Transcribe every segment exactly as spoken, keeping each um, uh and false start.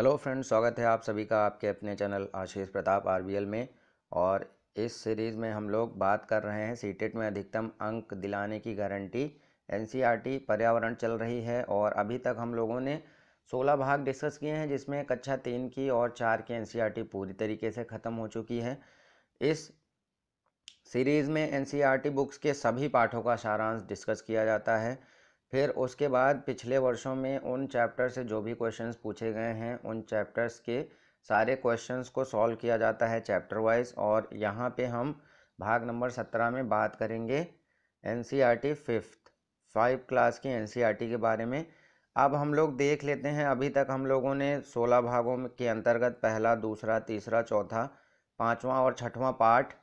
Hello friends, स्वागत है आप सभी का आपके अपने चैनल आशीष प्रताप आरबीएल में। और इस सीरीज़ में हम लोग बात कर रहे हैं सीटेट में अधिकतम अंक दिलाने की गारंटी। एनसीईआरटी पर्यावरण चल रही है और अभी तक हम लोगों ने सोलह भाग डिस्कस किए हैं, जिसमें कक्षा तीन की और चार की एनसीईआरटी पूरी तरीके से ख़त्म हो चुकी है। इस सीरीज़ में एनसीईआरटी बुक्स के सभी पाठों का सारांश डिस्कस किया जाता है। फिर उसके बाद पिछले वर्षों में उन चैप्टर से जो भी क्वेश्चंस पूछे गए हैं उन चैप्टर्स के सारे क्वेश्चंस को सॉल्व किया जाता है चैप्टर वाइज। और यहाँ पे हम भाग नंबर सत्रह में बात करेंगे एनसीईआरटी फिफ्थ फाइव क्लास की एनसीईआरटी के बारे में। अब हम लोग देख लेते हैं, अभी तक हम लोगों ने सोलह भागों के अंतर्गत पहला, दूसरा, तीसरा, चौथा, पाँचवा और छठवां पार्ट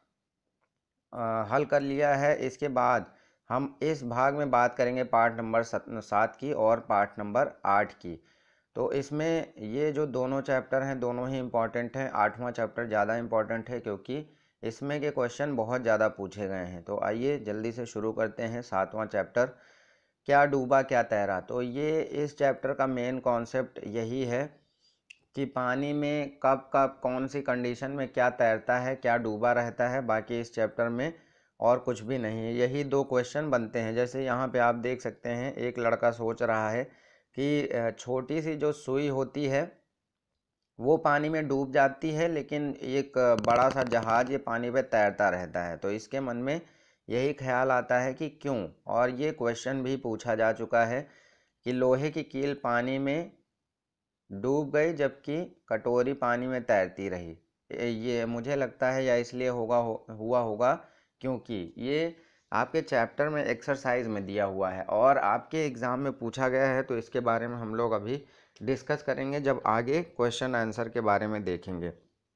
हल कर लिया है। इसके बाद हम इस भाग में बात करेंगे पार्ट नंबर सात की और पार्ट नंबर आठ की। तो इसमें ये जो दोनों चैप्टर हैं दोनों ही इम्पॉर्टेंट हैं। आठवां चैप्टर ज़्यादा इम्पॉर्टेंट है क्योंकि इसमें के क्वेश्चन बहुत ज़्यादा पूछे गए हैं। तो आइए जल्दी से शुरू करते हैं। सातवां चैप्टर, क्या डूबा क्या तैरा। तो ये इस चैप्टर का मेन कॉन्सेप्ट यही है कि पानी में कब कब कौन सी कंडीशन में क्या तैरता है, क्या डूबा रहता है। बाकी इस चैप्टर में और कुछ भी नहीं है, यही दो क्वेश्चन बनते हैं। जैसे यहाँ पे आप देख सकते हैं, एक लड़का सोच रहा है कि छोटी सी जो सुई होती है वो पानी में डूब जाती है, लेकिन एक बड़ा सा जहाज ये पानी पे तैरता रहता है। तो इसके मन में यही ख्याल आता है कि क्यों। और ये क्वेश्चन भी पूछा जा चुका है कि लोहे की कील पानी में डूब गई जबकि कटोरी पानी में तैरती रही। ये मुझे लगता है या इसलिए होगा हो, हुआ होगा क्योंकि ये आपके चैप्टर में एक्सरसाइज में दिया हुआ है और आपके एग्ज़ाम में पूछा गया है। तो इसके बारे में हम लोग अभी डिस्कस करेंगे जब आगे क्वेश्चन आंसर के बारे में देखेंगे।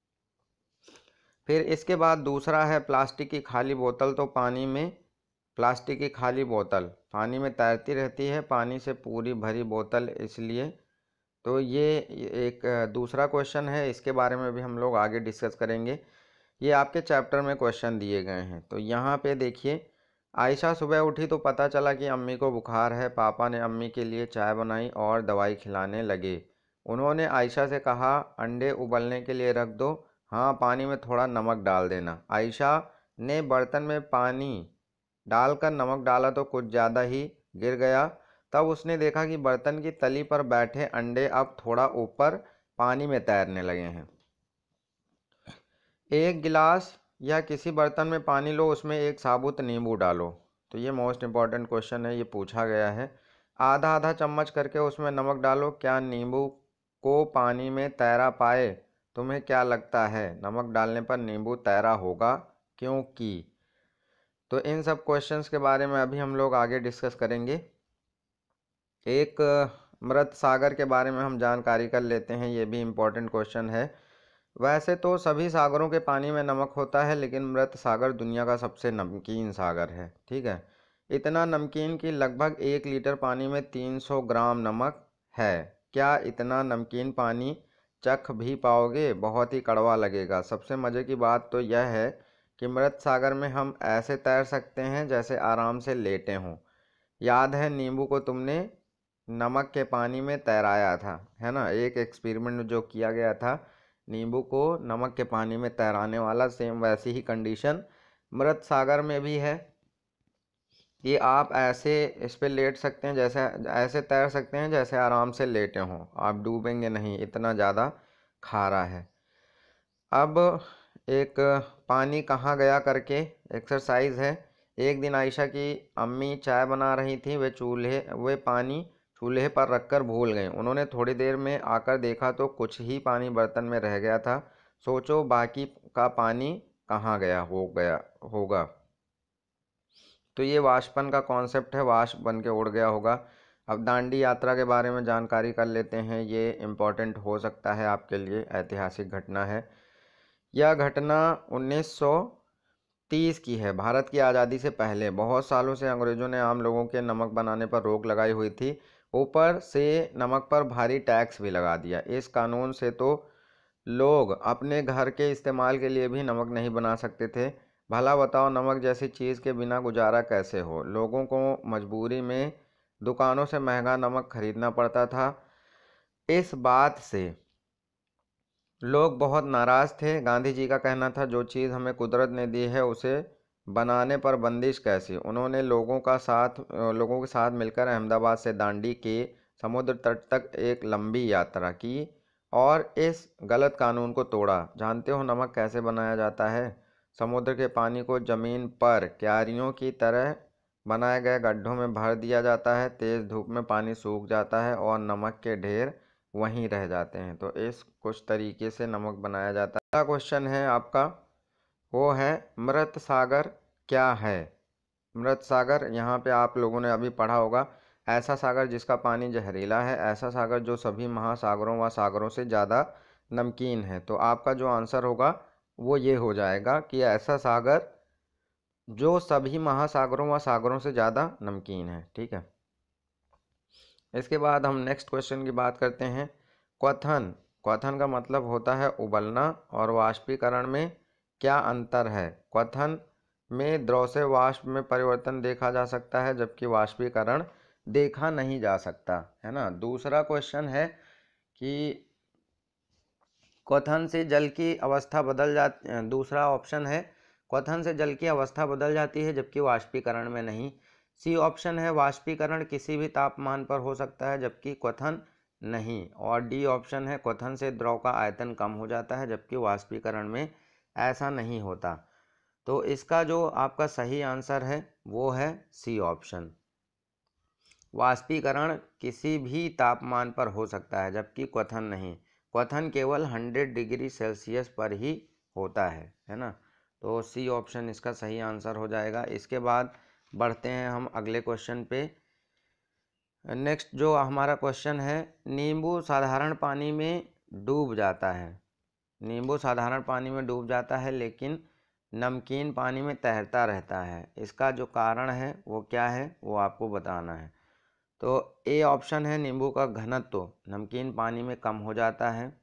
फिर इसके बाद दूसरा है प्लास्टिक की खाली बोतल। तो पानी में प्लास्टिक की खाली बोतल पानी में तैरती रहती है, पानी से पूरी भरी बोतल इसलिए। तो ये एक दूसरा क्वेश्चन है, इसके बारे में भी हम लोग आगे डिस्कस करेंगे। ये आपके चैप्टर में क्वेश्चन दिए गए हैं। तो यहाँ पे देखिए, आयशा सुबह उठी तो पता चला कि अम्मी को बुखार है। पापा ने अम्मी के लिए चाय बनाई और दवाई खिलाने लगे। उन्होंने आयशा से कहा, अंडे उबलने के लिए रख दो। हाँ, पानी में थोड़ा नमक डाल देना। आयशा ने बर्तन में पानी डालकर नमक डाला तो कुछ ज़्यादा ही गिर गया। तब उसने देखा कि बर्तन की तली पर बैठे अंडे अब थोड़ा ऊपर पानी में तैरने लगे हैं। एक गिलास या किसी बर्तन में पानी लो, उसमें एक साबुत नींबू डालो। तो ये मोस्ट इम्पॉर्टेंट क्वेश्चन है, ये पूछा गया है। आधा आधा चम्मच करके उसमें नमक डालो। क्या नींबू को पानी में तैरा पाए? तुम्हें क्या लगता है, नमक डालने पर नींबू तैरा होगा? क्योंकि तो इन सब क्वेश्चंस के बारे में अभी हम लोग आगे डिस्कस करेंगे। एक मृत सागर के बारे में हम जानकारी कर लेते हैं, ये भी इम्पोर्टेंट क्वेश्चन है। वैसे तो सभी सागरों के पानी में नमक होता है, लेकिन मृत सागर दुनिया का सबसे नमकीन सागर है। ठीक है, इतना नमकीन कि लगभग एक लीटर पानी में तीन सौ ग्राम नमक है। क्या इतना नमकीन पानी चख भी पाओगे? बहुत ही कड़वा लगेगा। सबसे मज़े की बात तो यह है कि मृत सागर में हम ऐसे तैर सकते हैं जैसे आराम से लेटे हों। याद है, नींबू को तुमने नमक के पानी में तैराया था, है ना। एक एक्सपेरिमेंट जो किया गया था, नींबू को नमक के पानी में तैराने वाला, सेम वैसी ही कंडीशन मृत सागर में भी है कि आप ऐसे इस पे लेट सकते हैं, जैसे ऐसे तैर सकते हैं जैसे आराम से लेटे हों। आप डूबेंगे नहीं, इतना ज़्यादा खारा है। अब एक पानी कहाँ गया करके एक्सरसाइज है। एक दिन आयशा की अम्मी चाय बना रही थी, वे चूल्हे वे पानी चूल्हे पर रखकर भूल गए। उन्होंने थोड़ी देर में आकर देखा तो कुछ ही पानी बर्तन में रह गया था। सोचो बाकी का पानी कहाँ गया हो गया होगा। तो ये वाष्पन का कॉन्सेप्ट है, वाष्प बन के उड़ गया होगा। अब दांडी यात्रा के बारे में जानकारी कर लेते हैं, ये इम्पोर्टेंट हो सकता है आपके लिए, ऐतिहासिक घटना है। यह घटना उन्नीस सौ तीस की है। भारत की आज़ादी से पहले बहुत सालों से अंग्रेज़ों ने आम लोगों के नमक बनाने पर रोक लगाई हुई थी। ऊपर से नमक पर भारी टैक्स भी लगा दिया। इस कानून से तो लोग अपने घर के इस्तेमाल के लिए भी नमक नहीं बना सकते थे। भला बताओ, नमक जैसी चीज़ के बिना गुजारा कैसे हो। लोगों को मजबूरी में दुकानों से महंगा नमक खरीदना पड़ता था। इस बात से लोग बहुत नाराज़ थे। गांधी जी का कहना था, जो चीज़ हमें कुदरत ने दी है उसे बनाने पर बंदिश कैसी। उन्होंने लोगों का साथ लोगों के साथ मिलकर अहमदाबाद से दांडी के समुद्र तट तक एक लंबी यात्रा की और इस गलत कानून को तोड़ा। जानते हो नमक कैसे बनाया जाता है? समुद्र के पानी को ज़मीन पर क्यारियों की तरह बनाए गए गड्ढों में भर दिया जाता है। तेज़ धूप में पानी सूख जाता है और नमक के ढेर वहीं रह जाते हैं। तो इस कुछ तरीके से नमक बनाया जाता है। अगला क्वेश्चन है आपका, वो है मृत सागर क्या है? मृत सागर, यहाँ पे आप लोगों ने अभी पढ़ा होगा, ऐसा सागर जिसका पानी जहरीला है, ऐसा सागर जो सभी महासागरों व सागरों से ज़्यादा नमकीन है। तो आपका जो आंसर होगा वो ये हो जाएगा कि ऐसा सागर जो सभी महासागरों व सागरों से ज़्यादा नमकीन है। ठीक है, इसके बाद हम नेक्स्ट क्वेश्चन की बात करते हैं। क्वथन। क्वथन का मतलब होता है उबलना, और वाष्पीकरण में क्या अंतर है? क्वथन में द्रव से वाष्प में परिवर्तन देखा जा सकता है, जबकि वाष्पीकरण देखा नहीं जा सकता, है ना। दूसरा क्वेश्चन है कि क्वथन से जल की अवस्था बदल जाती, दूसरा ऑप्शन है क्वथन से जल की अवस्था बदल जाती है जबकि वाष्पीकरण में नहीं। सी ऑप्शन है वाष्पीकरण किसी भी तापमान पर हो सकता है जबकि क्वथन नहीं। और डी ऑप्शन है क्वथन से द्रव का आयतन कम हो जाता है जबकि वाष्पीकरण में ऐसा नहीं होता। तो इसका जो आपका सही आंसर है वो है सी ऑप्शन, वाष्पीकरण किसी भी तापमान पर हो सकता है जबकि क्वथन नहीं। क्वथन केवल सौ डिग्री सेल्सियस पर ही होता है, है ना। तो सी ऑप्शन इसका सही आंसर हो जाएगा। इसके बाद बढ़ते हैं हम अगले क्वेश्चन पे। नेक्स्ट जो हमारा क्वेश्चन है, नींबू साधारण पानी में डूब जाता है। नींबू साधारण पानी में डूब जाता है लेकिन नमकीन पानी में तैरता रहता है। इसका जो कारण है वो क्या है वो आपको बताना है। तो ए ऑप्शन है नींबू का घनत्व नमकीन पानी में कम हो जाता है।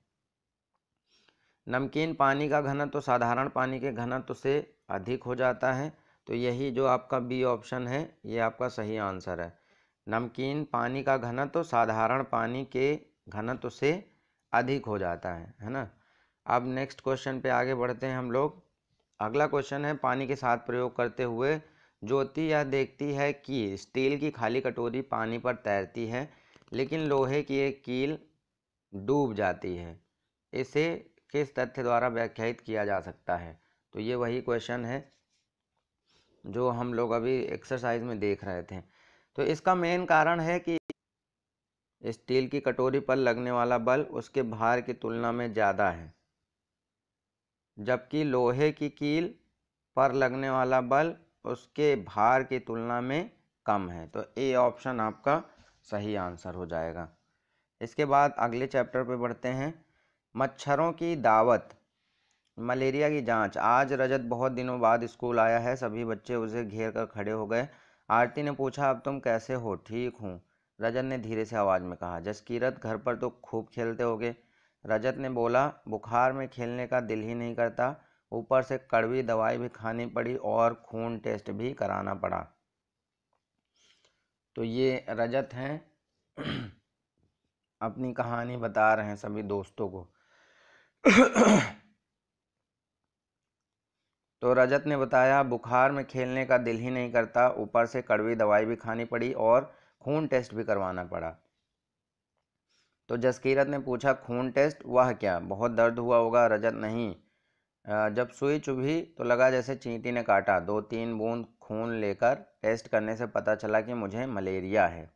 नमकीन पानी का घनत्व तो साधारण पानी के घनत्व से अधिक हो जाता है। तो यही जो आपका बी ऑप्शन है ये आपका सही आंसर है। नमकीन पानी का घनत्व तो साधारण पानी के घनत्व से अधिक हो जाता है, है ना। अब नेक्स्ट क्वेश्चन पे आगे बढ़ते हैं हम लोग। अगला क्वेश्चन है, पानी के साथ प्रयोग करते हुए ज्योति यह देखती है कि स्टील की खाली कटोरी पानी पर तैरती है लेकिन लोहे की एक कील डूब जाती है। इसे किस तथ्य द्वारा व्याख्यायित किया जा सकता है? तो ये वही क्वेश्चन है जो हम लोग अभी एक्सरसाइज में देख रहे थे। तो इसका मेन कारण है कि स्टील की कटोरी पर लगने वाला बल उसके भार की तुलना में ज़्यादा है, जबकि लोहे की कील पर लगने वाला बल उसके भार की तुलना में कम है। तो ए ऑप्शन आपका सही आंसर हो जाएगा। इसके बाद अगले चैप्टर पे बढ़ते हैं। मच्छरों की दावत, मलेरिया की जांच। आज रजत बहुत दिनों बाद स्कूल आया है। सभी बच्चे उसे घेर कर खड़े हो गए। आरती ने पूछा, अब तुम कैसे हो? ठीक हूँ, रजत ने धीरे से आवाज़ में कहा। जसकीरत, घर पर तो खूब खेलते होगे। रजत ने बोला, बुखार में खेलने का दिल ही नहीं करता, ऊपर से कड़वी दवाई भी खानी पड़ी और खून टेस्ट भी कराना पड़ा। तो ये रजत हैं अपनी कहानी बता रहे हैं सभी दोस्तों को। तो रजत ने बताया, बुखार में खेलने का दिल ही नहीं करता, ऊपर से कड़वी दवाई भी खानी पड़ी और खून टेस्ट भी करवाना पड़ा। तो जसकीरत ने पूछा, खून टेस्ट? वह क्या, बहुत दर्द हुआ होगा? रजत, नहीं, जब सुई चुभी तो लगा जैसे चींटी ने काटा। दो तीन बूंद खून लेकर टेस्ट करने से पता चला कि मुझे मलेरिया है।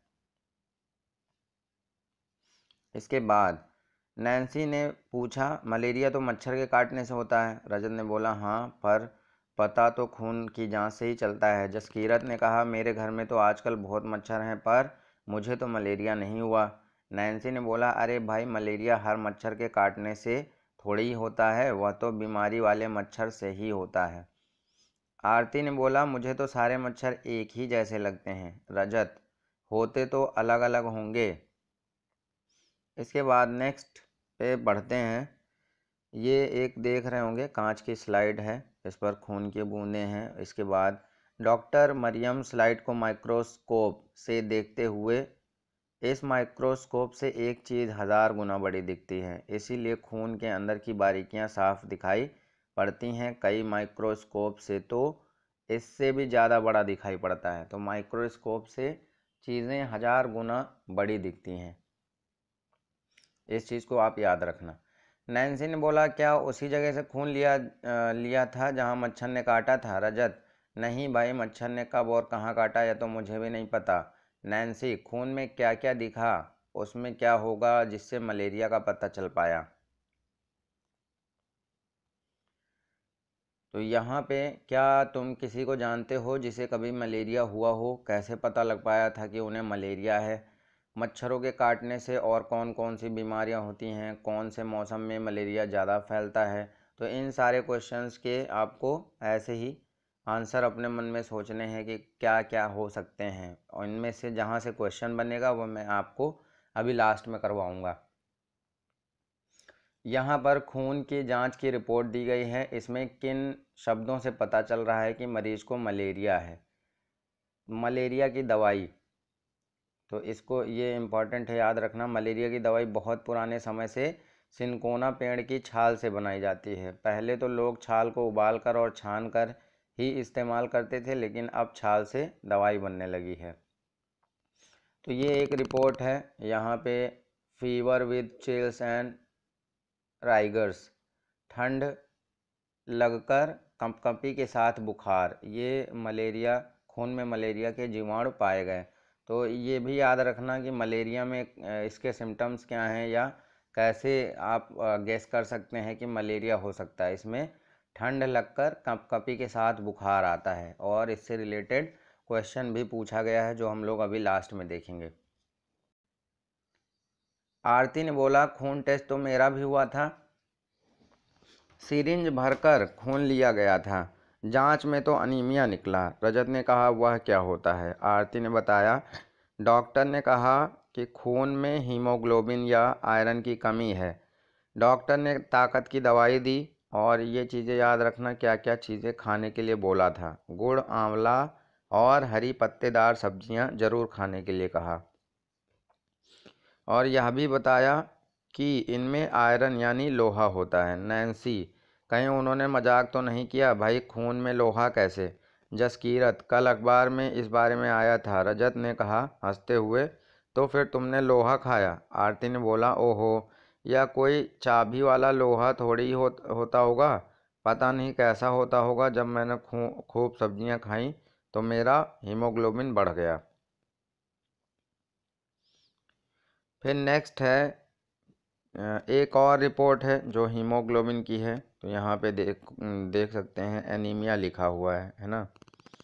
इसके बाद नैन्सी ने पूछा, मलेरिया तो मच्छर के काटने से होता है। रजत ने बोला, हाँ, पर पता तो खून की जांच से ही चलता है। जसकीरत ने कहा, मेरे घर में तो आजकल बहुत मच्छर हैं पर मुझे तो मलेरिया नहीं हुआ। नैन्सी ने बोला, अरे भाई, मलेरिया हर मच्छर के काटने से थोड़ी ही होता है, वह तो बीमारी वाले मच्छर से ही होता है। आरती ने बोला, मुझे तो सारे मच्छर एक ही जैसे लगते हैं। रजत, होते तो अलग अलग होंगे। इसके बाद नेक्स्ट पे बढ़ते हैं। ये एक देख रहे होंगे कांच की स्लाइड है, इस पर खून की बूंदें हैं। इसके बाद डॉक्टर मरियम स्लाइड को माइक्रोस्कोप से देखते हुए इस माइक्रोस्कोप से एक चीज़ हजार गुना बड़ी दिखती है, इसीलिए खून के अंदर की बारीकियां साफ दिखाई पड़ती हैं। कई माइक्रोस्कोप से तो इससे भी ज़्यादा बड़ा दिखाई पड़ता है। तो माइक्रोस्कोप से चीज़ें हजार गुना बड़ी दिखती हैं, इस चीज़ को आप याद रखना। नैन्सी ने बोला, क्या उसी जगह से खून लिया आ, लिया था जहां मच्छर ने काटा था? रजत, नहीं भाई, मच्छर ने कब और कहाँ काटा यह तो मुझे भी नहीं पता। नैन्सी, खून में क्या क्या दिखा, उसमें क्या होगा जिससे मलेरिया का पता चल पाया? तो यहाँ पे क्या तुम किसी को जानते हो जिसे कभी मलेरिया हुआ हो? कैसे पता लग पाया था कि उन्हें मलेरिया है? मच्छरों के काटने से और कौन कौन सी बीमारियां होती हैं? कौन से मौसम में मलेरिया ज़्यादा फैलता है? तो इन सारे क्वेश्चंस के आपको ऐसे ही आंसर अपने मन में सोचने हैं कि क्या क्या हो सकते हैं, और इनमें से जहाँ से क्वेश्चन बनेगा वो मैं आपको अभी लास्ट में करवाऊँगा। यहाँ पर खून की जांच की रिपोर्ट दी गई है, इसमें किन शब्दों से पता चल रहा है कि मरीज को मलेरिया है? मलेरिया की दवाई, तो इसको ये इम्पॉर्टेंट है याद रखना। मलेरिया की दवाई बहुत पुराने समय से सिनकोना पेड़ की छाल से बनाई जाती है। पहले तो लोग छाल को उबाल कर और छान कर ही इस्तेमाल करते थे, लेकिन अब छाल से दवाई बनने लगी है। तो ये एक रिपोर्ट है यहाँ पे, fever with chills and rigors, ठंड लगकर कंपकंपी के साथ बुखार, ये मलेरिया, खून में मलेरिया के जीवाणु पाए गए। तो ये भी याद रखना कि मलेरिया में इसके सिम्टम्स क्या हैं, या कैसे आप गेस कर सकते हैं कि मलेरिया हो सकता है। इसमें ठंड लगकर कंपकंपी के साथ बुखार आता है, और इससे रिलेटेड क्वेश्चन भी पूछा गया है जो हम लोग अभी लास्ट में देखेंगे। आरती ने बोला, खून टेस्ट तो मेरा भी हुआ था, सिरिंज भरकर खून लिया गया था, जांच में तो अनीमिया निकला। रजत ने कहा, वह क्या होता है? आरती ने बताया, डॉक्टर ने कहा कि खून में हीमोग्लोबिन या आयरन की कमी है। डॉक्टर ने ताकत की दवाई दी, और ये चीज़ें याद रखना क्या क्या चीज़ें खाने के लिए बोला था। गुड़, आंवला और हरी पत्तेदार सब्जियां जरूर खाने के लिए कहा, और यह भी बताया कि इनमें आयरन यानी लोहा होता है। नैन्सी, कहीं उन्होंने मजाक तो नहीं किया? भाई, खून में लोहा कैसे? जसकीरत, कल अखबार में इस बारे में आया था। रजत ने कहा हंसते हुए, तो फिर तुमने लोहा खाया? आरती ने बोला, ओहो, यह कोई चाबी वाला लोहा थोड़ी ही हो, होता होगा, पता नहीं कैसा होता होगा। जब मैंने खूब सब्जियां खाई तो मेरा हीमोग्लोबिन बढ़ गया। फिर नेक्स्ट है, एक और रिपोर्ट है जो हीमोग्लोबिन की है। तो यहाँ पे देख देख सकते हैं एनीमिया लिखा हुआ है है ना।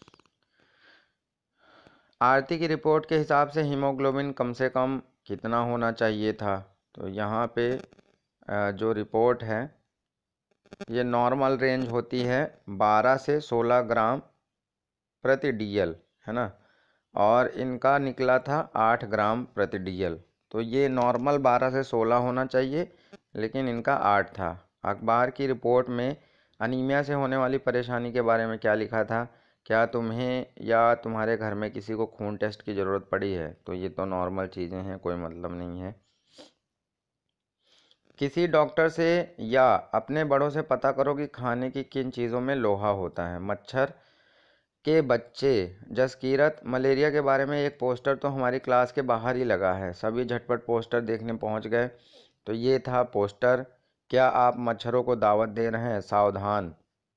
आरती की रिपोर्ट के हिसाब से हीमोग्लोबिन कम से कम कितना होना चाहिए था? तो यहाँ पे जो रिपोर्ट है, ये नॉर्मल रेंज होती है बारह से सोलह ग्राम प्रति डीएल, है ना, और इनका निकला था आठ ग्राम प्रति डीएल। तो ये नॉर्मल बारह से सोलह होना चाहिए, लेकिन इनका आठ था। अखबार की रिपोर्ट में अनीमिया से होने वाली परेशानी के बारे में क्या लिखा था? क्या तुम्हें या तुम्हारे घर में किसी को खून टेस्ट की ज़रूरत पड़ी है? तो ये तो नॉर्मल चीज़ें हैं, कोई मतलब नहीं है। किसी डॉक्टर से या अपने बड़ों से पता करो कि खाने की किन चीज़ों में लोहा होता है। मच्छर के बच्चे, जसकीरत, मलेरिया के बारे में एक पोस्टर तो हमारी क्लास के बाहर ही लगा है, सभी झटपट पोस्टर देखने पहुंच गए। तो ये था पोस्टर। क्या आप मच्छरों को दावत दे रहे हैं? सावधान,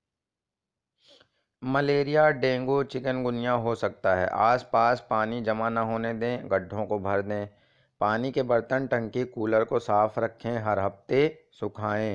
मलेरिया, डेंगू, चिकनगुनिया हो सकता है। आसपास पानी जमा न होने दें, गड्ढों को भर दें। पानी के बर्तन, टंकी, कूलर को साफ रखें, हर हफ्ते सुखाएं।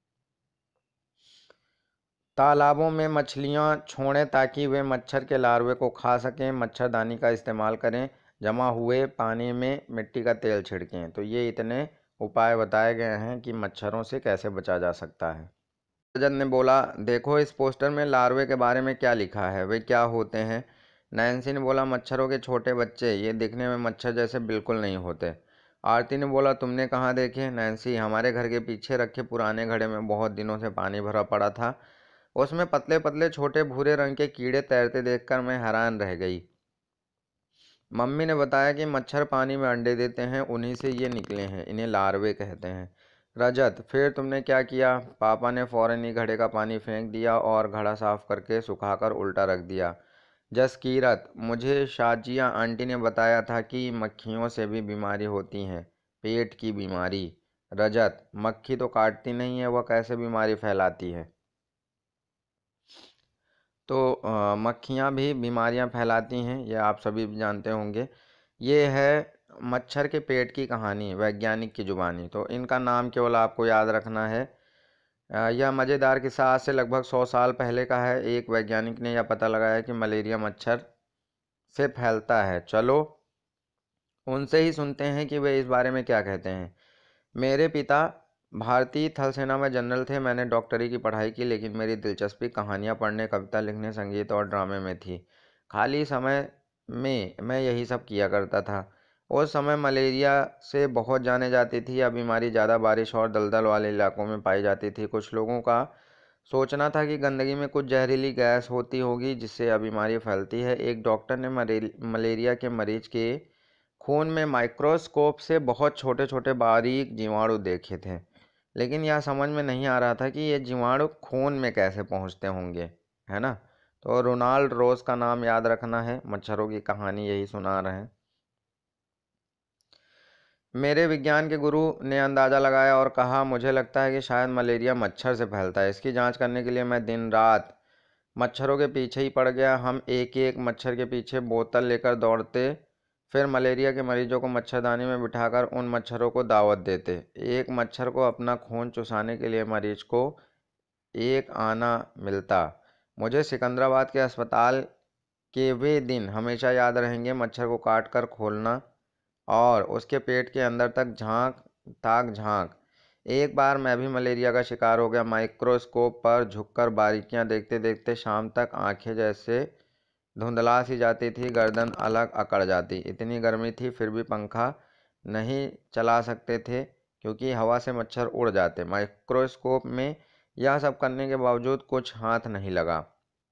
तालाबों में मछलियां छोड़ें ताकि वे मच्छर के लार्वे को खा सकें। मच्छरदानी का इस्तेमाल करें। जमा हुए पानी में मिट्टी का तेल छिड़कें। तो ये इतने उपाय बताए गए हैं कि मच्छरों से कैसे बचा जा सकता है। रजत ने बोला, देखो इस पोस्टर में लार्वे के बारे में क्या लिखा है, वे क्या होते हैं? नैन्सी ने बोला, मच्छरों के छोटे बच्चे, ये दिखने में मच्छर जैसे बिल्कुल नहीं होते। आरती ने बोला, तुमने कहाँ देखे? नैन्सी, हमारे घर के पीछे रखे पुराने घड़े में बहुत दिनों से पानी भरा पड़ा था, उसमें पतले पतले छोटे भूरे रंग के कीड़े तैरते देखकर मैं हैरान रह गई। मम्मी ने बताया कि मच्छर पानी में अंडे देते हैं, उन्हीं से ये निकले हैं, इन्हें लार्वे कहते हैं। रजत, फिर तुमने क्या किया? पापा ने फौरन ही घड़े का पानी फेंक दिया और घड़ा साफ करके सुखाकर उल्टा रख दिया। जसकीरत, मुझे शाजिया आंटी ने बताया था कि मक्खियों से भी बीमारी होती है, पेट की बीमारी। रजत, मक्खी तो काटती नहीं है, वह कैसे बीमारी फैलाती है? तो अ, मक्खियाँ भी बीमारियाँ फैलाती हैं, यह आप सभी भी जानते होंगे। ये है मच्छर के पेट की कहानी, वैज्ञानिक की जुबानी। तो इनका नाम केवल आपको याद रखना है। अ, यह मज़ेदार किस्सा आज से लगभग सौ साल पहले का है। एक वैज्ञानिक ने यह पता लगाया कि मलेरिया मच्छर से फैलता है। चलो उनसे ही सुनते हैं कि वे इस बारे में क्या कहते हैं। मेरे पिता भारतीय थल सेना में जनरल थे। मैंने डॉक्टरी की पढ़ाई की, लेकिन मेरी दिलचस्पी कहानियाँ पढ़ने, कविता लिखने, संगीत और ड्रामे में थी। खाली समय में मैं यही सब किया करता था। उस समय मलेरिया से बहुत जाने जाती थी। यह बीमारी ज़्यादा बारिश और दलदल वाले इलाकों में पाई जाती थी। कुछ लोगों का सोचना था कि गंदगी में कुछ जहरीली गैस होती होगी जिससे यह बीमारी फैलती है। एक डॉक्टर ने मलेरिया के मरीज के खून में माइक्रोस्कोप से बहुत छोटे छोटे बारीक जीवाणु देखे थे, लेकिन यह समझ में नहीं आ रहा था कि ये जीवाणु खून में कैसे पहुंचते होंगे, है ना। तो रोनाल्ड रोज का नाम याद रखना है, मच्छरों की कहानी यही सुना रहे हैं। मेरे विज्ञान के गुरु ने अंदाज़ा लगाया और कहा, मुझे लगता है कि शायद मलेरिया मच्छर से फैलता है। इसकी जांच करने के लिए मैं दिन रात मच्छरों के पीछे ही पड़ गया। हम एक एक मच्छर के पीछे बोतल लेकर दौड़ते, फिर मलेरिया के मरीजों को मच्छरदानी में बिठाकर उन मच्छरों को दावत देते। एक मच्छर को अपना खून चुसाने के लिए मरीज को एक आना मिलता। मुझे सिकंदराबाद के अस्पताल के वे दिन हमेशा याद रहेंगे। मच्छर को काट कर खोलना और उसके पेट के अंदर तक झांक ताक झांक। एक बार मैं भी मलेरिया का शिकार हो गया। माइक्रोस्कोप पर झुककर बारीकियां देखते देखते शाम तक आंखें जैसे धुंधला सी जाती थी, गर्दन अलग अकड़ जाती। इतनी गर्मी थी फिर भी पंखा नहीं चला सकते थे क्योंकि हवा से मच्छर उड़ जाते। माइक्रोस्कोप में यह सब करने के बावजूद कुछ हाथ नहीं लगा।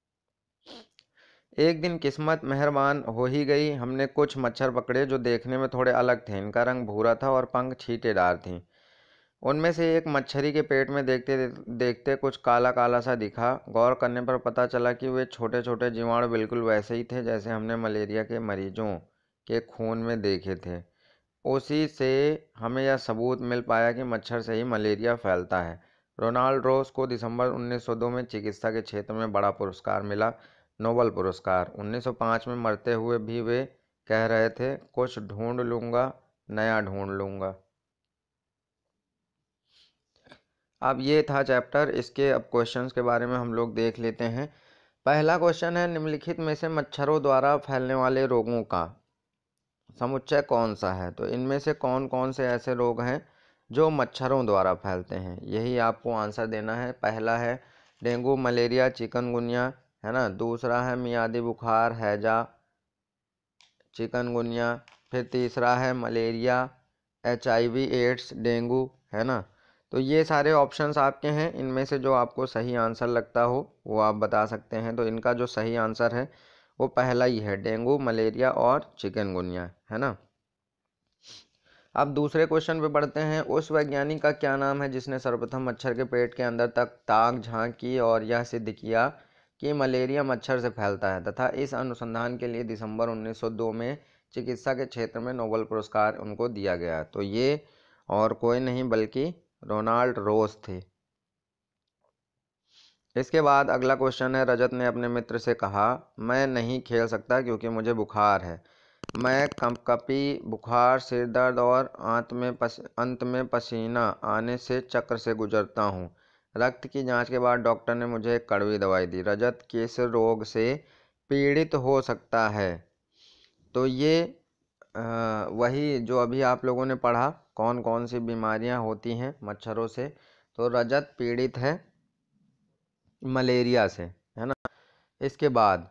एक दिन किस्मत मेहरबान हो ही गई। हमने कुछ मच्छर पकड़े जो देखने में थोड़े अलग थे। इनका रंग भूरा था और पंख छींटेदार थीं। उनमें से एक मच्छरी के पेट में देखते देखते कुछ काला काला सा दिखा। गौर करने पर पता चला कि वे छोटे छोटे जीवाणु बिल्कुल वैसे ही थे जैसे हमने मलेरिया के मरीजों के खून में देखे थे। उसी से हमें यह सबूत मिल पाया कि मच्छर से ही मलेरिया फैलता है। रोनाल्ड रोज को दिसंबर उन्नीस सौ दो में चिकित्सा के क्षेत्र में बड़ा पुरस्कार मिला, नोबेल पुरस्कार। उन्नीस सौ पाँच में मरते हुए भी वे कह रहे थे, कुछ ढूंढ लूँगा, नया ढूंढ लूँगा। अब ये था चैप्टर। इसके अब क्वेश्चंस के बारे में हम लोग देख लेते हैं। पहला क्वेश्चन है, निम्नलिखित में से मच्छरों द्वारा फैलने वाले रोगों का समुच्चय कौन सा है? तो इनमें से कौन कौन से ऐसे रोग हैं जो मच्छरों द्वारा फैलते हैं, यही आपको आंसर देना है। पहला है डेंगू, मलेरिया, चिकनगुनिया, है ना। दूसरा है मियादी बुखार, हैजा, चिकनगुनिया। फिर तीसरा है malaria, H I V AIDS, dengue, है ना। तो ये सारे ऑप्शंस आपके हैं। इनमें से जो आपको सही आंसर लगता हो वो आप बता सकते हैं। तो इनका जो सही आंसर है वो पहला ही है, डेंगू, मलेरिया और चिकनगुनिया, है ना। अब दूसरे क्वेश्चन पे बढ़ते हैं। उस वैज्ञानिक का क्या नाम है जिसने सर्वप्रथम मच्छर के पेट के अंदर तक ताक झांक की और यह सिद्ध किया कि मलेरिया मच्छर से फैलता है, तथा इस अनुसंधान के लिए दिसंबर उन्नीस सौ दो में चिकित्सा के क्षेत्र में नोबेल पुरस्कार उनको दिया गया? तो ये और कोई नहीं बल्कि रोनाल्ड रोज थे। इसके बाद अगला क्वेश्चन है, रजत ने अपने मित्र से कहा, मैं नहीं खेल सकता क्योंकि मुझे बुखार है। मैं कंपकपी, बुखार, सिर दर्द और अंत में पस अंत में पसीना आने से चक्र से गुजरता हूँ। रक्त की जांच के बाद डॉक्टर ने मुझे एक कड़वी दवाई दी। रजत किस रोग से पीड़ित हो सकता है? तो ये आ, वही जो अभी आप लोगों ने पढ़ा, कौन कौन सी बीमारियां होती हैं मच्छरों से। तो रजत पीड़ित है मलेरिया से, है ना। इसके बाद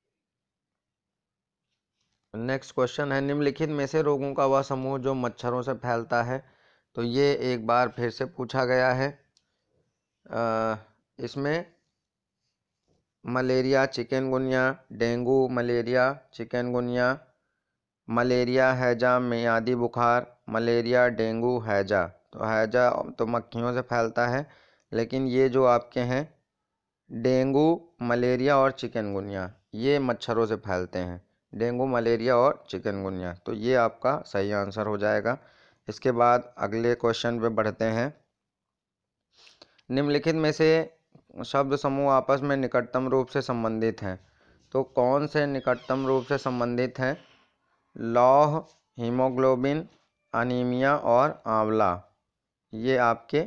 नेक्स्ट क्वेश्चन है, निम्नलिखित में से रोगों का वह समूह जो मच्छरों से फैलता है? तो ये एक बार फिर से पूछा गया है। आ, इसमें malaria, chikungunya, dengue, malaria, chikungunya, malaria, हैजा, मियादी बुखार, मलेरिया, डेंगू, हैजा। तो हैजा तो मक्खियों से फैलता है, लेकिन ये जो आपके हैं डेंगू, मलेरिया और चिकनगुनिया, ये मच्छरों से फैलते हैं। डेंगू, मलेरिया और चिकनगुनिया, तो ये आपका सही आंसर हो जाएगा। इसके बाद अगले क्वेश्चन पे बढ़ते हैं। निम्नलिखित में से शब्द समूह आपस में निकटतम रूप से संबंधित हैं। तो कौन से निकटतम रूप से संबंधित हैं? लौह, हीमोग्लोबिन, अनीमिया और आंवला। ये आपके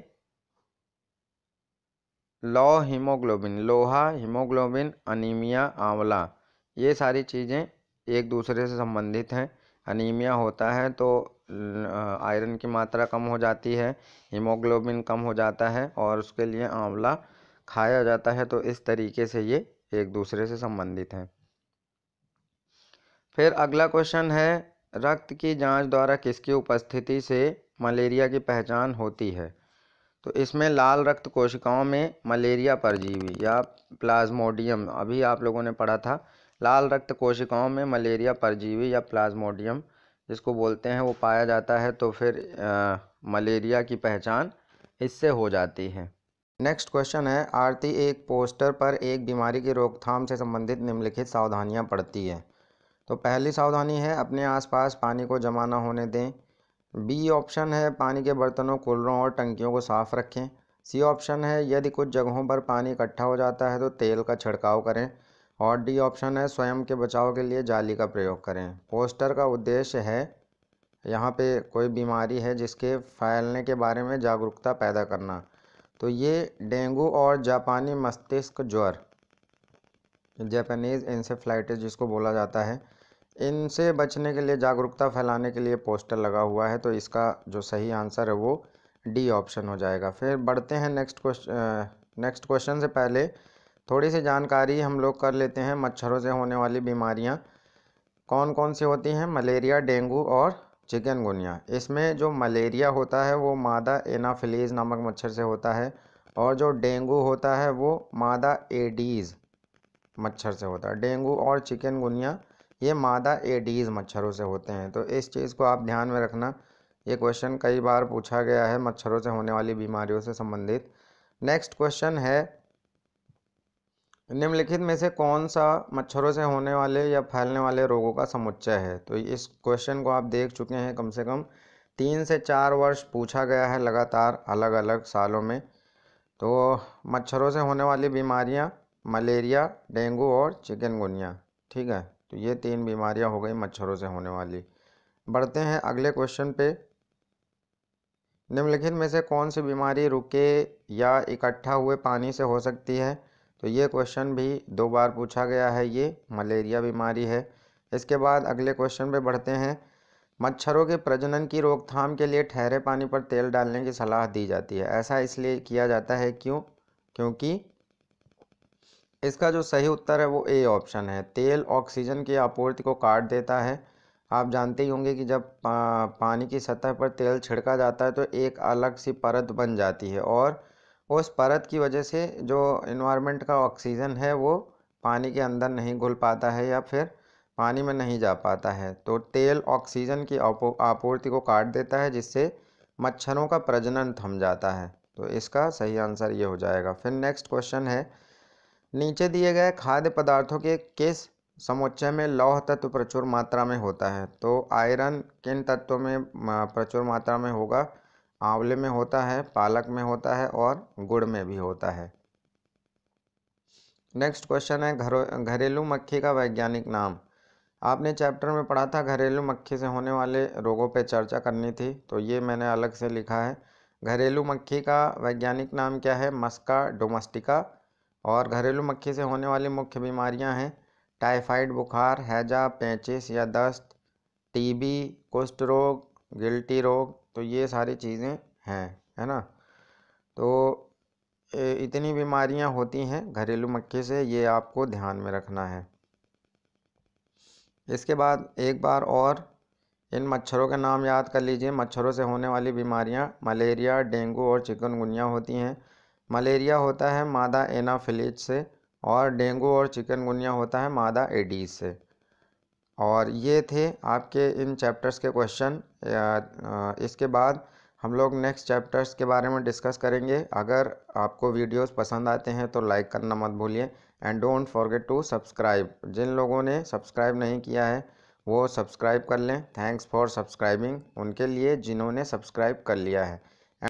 लौह, हीमोग्लोबिन, लोहा, हीमोग्लोबिन, अनीमिया, आंवला, ये सारी चीज़ें एक दूसरे से संबंधित हैं। अनीमिया होता है तो आयरन की मात्रा कम हो जाती है, हीमोग्लोबिन कम हो जाता है और उसके लिए आंवला खाया जाता है। तो इस तरीके से ये एक दूसरे से संबंधित हैं। फिर अगला क्वेश्चन है, रक्त की जांच द्वारा किसकी उपस्थिति से मलेरिया की पहचान होती है? तो इसमें लाल रक्त कोशिकाओं में मलेरिया परजीवी या प्लाज्मोडियम, अभी आप लोगों ने पढ़ा था, लाल रक्त कोशिकाओं में मलेरिया परजीवी या प्लाज्मोडियम जिसको बोलते हैं वो पाया जाता है। तो फिर आ, मलेरिया की पहचान इससे हो जाती है। नेक्स्ट क्वेश्चन है, आरती एक पोस्टर पर एक बीमारी की रोकथाम से संबंधित निम्नलिखित सावधानियां पढ़ती है। तो पहली सावधानी है, अपने आसपास पानी को जमा न होने दें। बी ऑप्शन है, पानी के बर्तनों, कूलरों और टंकियों को साफ रखें। सी ऑप्शन है, यदि कुछ जगहों पर पानी इकट्ठा हो जाता है तो तेल का छिड़काव करें। और डी ऑप्शन है, स्वयं के बचाव के लिए जाली का प्रयोग करें। पोस्टर का उद्देश्य है, यहाँ पे कोई बीमारी है जिसके फैलने के बारे में जागरूकता पैदा करना। तो ये डेंगू और जापानी मस्तिष्क ज्वर, जापानीज इंसेफ्लाइटिस जिसको बोला जाता है, इनसे बचने के लिए जागरूकता फैलाने के लिए पोस्टर लगा हुआ है। तो इसका जो सही आंसर है वो डी ऑप्शन हो जाएगा। फिर बढ़ते हैं नेक्स्ट क्वेश्चन। नेक्स्ट क्वेश्चन से पहले थोड़ी सी जानकारी हम लोग कर लेते हैं। मच्छरों से होने वाली बीमारियां कौन कौन सी होती हैं? मलेरिया, डेंगू और चिकनगुनिया। इसमें जो मलेरिया होता है वो मादा एनाफिलीज नामक मच्छर से होता है, और जो डेंगू होता है वो मादा एडीज़ मच्छर से होता है। डेंगू और चिकनगुनिया ये मादा एडीज़ मच्छरों से होते हैं। तो इस चीज़ को आप ध्यान में रखना, ये क्वेश्चन कई बार पूछा गया है मच्छरों से होने वाली बीमारियों से संबंधित। नेक्स्ट क्वेश्चन है, निम्नलिखित में से कौन सा मच्छरों से होने वाले या फैलने वाले रोगों का समुच्चय है? तो इस क्वेश्चन को आप देख चुके हैं, कम से कम तीन से चार वर्ष पूछा गया है लगातार अलग अलग सालों में। तो मच्छरों से होने वाली बीमारियां मलेरिया, डेंगू और चिकनगुनिया, ठीक है। तो ये तीन बीमारियां हो गई मच्छरों से होने वाली। बढ़ते हैं अगले क्वेश्चन पे। निम्नलिखित में से कौन सी बीमारी रुके या इकट्ठा हुए पानी से हो सकती है? तो ये क्वेश्चन भी दो बार पूछा गया है, ये मलेरिया बीमारी है। इसके बाद अगले क्वेश्चन पे बढ़ते हैं। मच्छरों के प्रजनन की रोकथाम के लिए ठहरे पानी पर तेल डालने की सलाह दी जाती है। ऐसा इसलिए किया जाता है क्यों? क्योंकि इसका जो सही उत्तर है वो ए ऑप्शन है। तेल ऑक्सीजन की आपूर्ति को काट देता है। आप जानते ही होंगे कि जब पा, पानी की सतह पर तेल छिड़का जाता है तो एक अलग सी परत बन जाती है, और उस परत की वजह से जो इन्वायरमेंट का ऑक्सीजन है वो पानी के अंदर नहीं घुल पाता है या फिर पानी में नहीं जा पाता है। तो तेल ऑक्सीजन की आपूर्ति को काट देता है, जिससे मच्छरों का प्रजनन थम जाता है। तो इसका सही आंसर ये हो जाएगा। फिर नेक्स्ट क्वेश्चन है, नीचे दिए गए खाद्य पदार्थों के किस समुच्चय में लौह तत्व प्रचुर मात्रा में होता है? तो आयरन किन तत्वों में प्रचुर मात्रा में होगा? आंवले में होता है, पालक में होता है और गुड़ में भी होता है। नेक्स्ट क्वेश्चन है, घरो घरेलू मक्खी का वैज्ञानिक नाम। आपने चैप्टर में पढ़ा था घरेलू मक्खी से होने वाले रोगों पे चर्चा करनी थी, तो ये मैंने अलग से लिखा है। घरेलू मक्खी का वैज्ञानिक नाम क्या है? Musca domestica. और घरेलू मक्खी से होने वाली मुख्य बीमारियां हैं टाइफाइड बुखार, हैजा, पेचिश या दस्त, टीबी, कुष्ठ रोग, गिल्टी रोग। तो ये सारी चीज़ें हैं, है ना। तो इतनी बीमारियां होती हैं घरेलू मक्खी से, ये आपको ध्यान में रखना है। इसके बाद एक बार और इन मच्छरों के नाम याद कर लीजिए। मच्छरों से होने वाली बीमारियां मलेरिया, डेंगू और चिकनगुनिया होती हैं। मलेरिया होता है मादा एनाफिलीज से, और डेंगू और चिकनगुनिया होता है मादा एडीज से। और ये थे आपके इन चैप्टर्स के क्वेश्चन। इसके बाद हम लोग नेक्स्ट चैप्टर्स के बारे में डिस्कस करेंगे। अगर आपको वीडियोस पसंद आते हैं तो लाइक करना मत भूलिए and don't forget to subscribe. जिन लोगों ने सब्सक्राइब नहीं किया है वो सब्सक्राइब कर लें। थैंक्स फॉर सब्सक्राइबिंग उनके लिए जिन्होंने सब्सक्राइब कर लिया है।